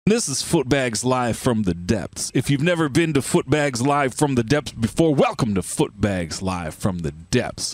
This is FOOTBAGS Live from the Depths. If you've never been to FOOTBAGS Live from the Depths before, welcome to FOOTBAGS Live from the Depths.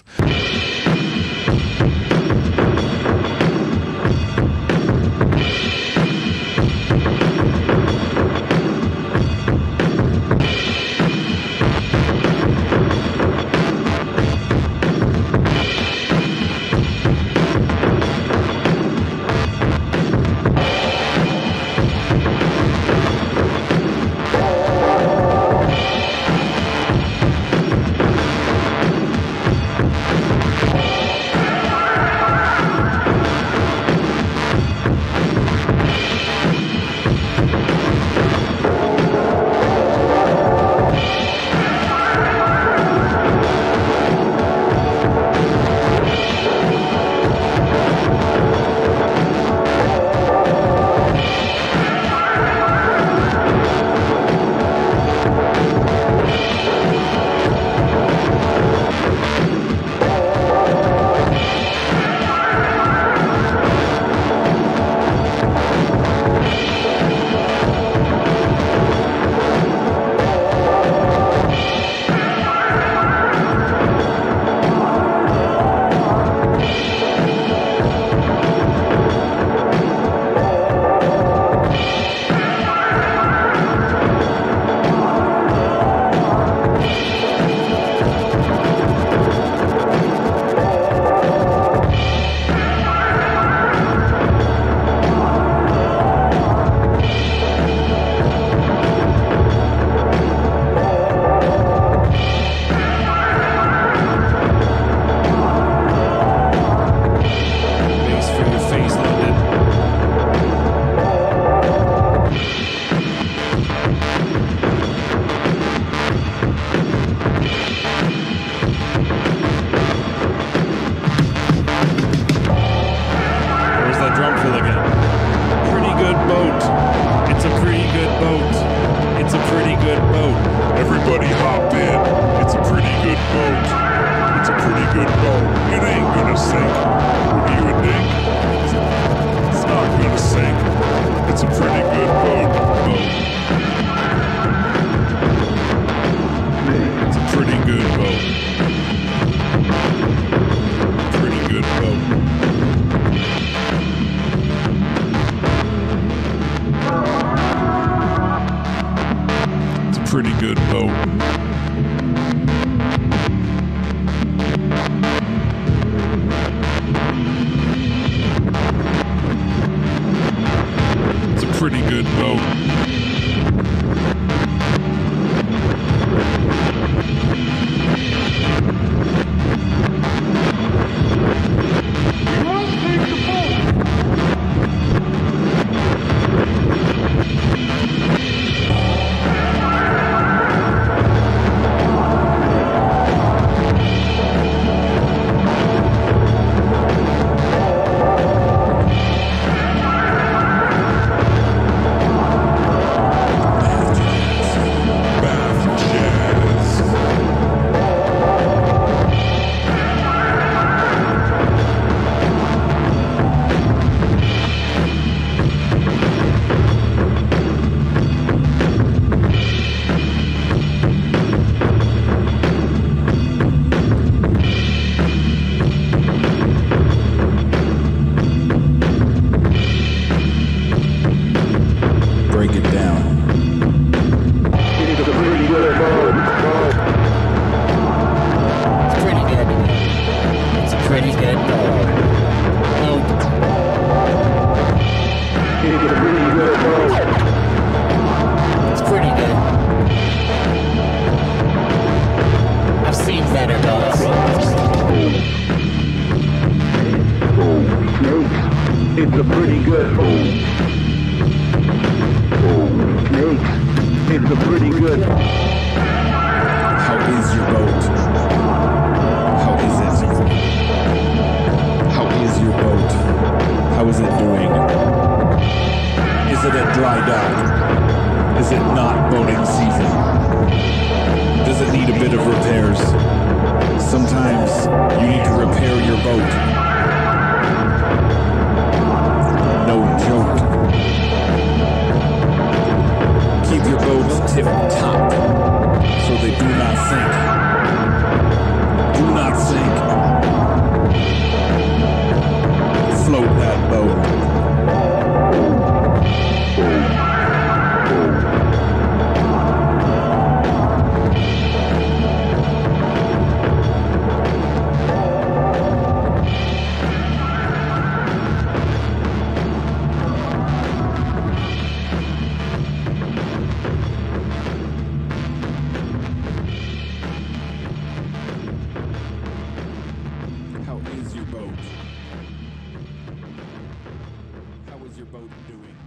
Everybody hop in. It's a pretty good boat. It's a pretty good boat. It ain't gonna sink. What do you think? It's not gonna sink. It's a pretty good boat. It's a pretty good boat. Pretty good boat. Pretty good boat. It's a pretty good boat. Break it down. It's a pretty good boat. It's pretty good. It's a pretty good boat. It's a pretty good boat. It's pretty good. I've seen better boats. It's a pretty good boat. It's a pretty good. How is your boat? How is it? How is your boat? How is it doing? Is it at dry dock? Is it not boating season? Does it need a bit of repairs? Sometimes you need to repair your boat. No joke. sink. Do not sink. Float that boat. How is your boat? How is your boat doing?